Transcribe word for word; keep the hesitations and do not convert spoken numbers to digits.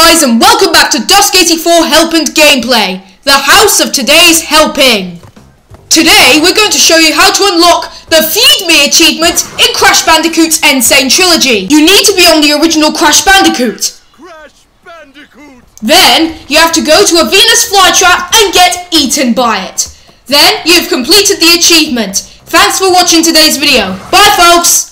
guys, and welcome back to Dusk eighty-four Help and Gameplay, the house of today's helping. Today we're going to show you how to unlock the Feeeed Meeeee achievement in Crash Bandicoot N Sane Trilogy. You need to be on the original Crash Bandicoot. Crash Bandicoot! Then you have to go to a Venus flytrap and get eaten by it. Then you've completed the achievement. Thanks for watching today's video. Bye folks!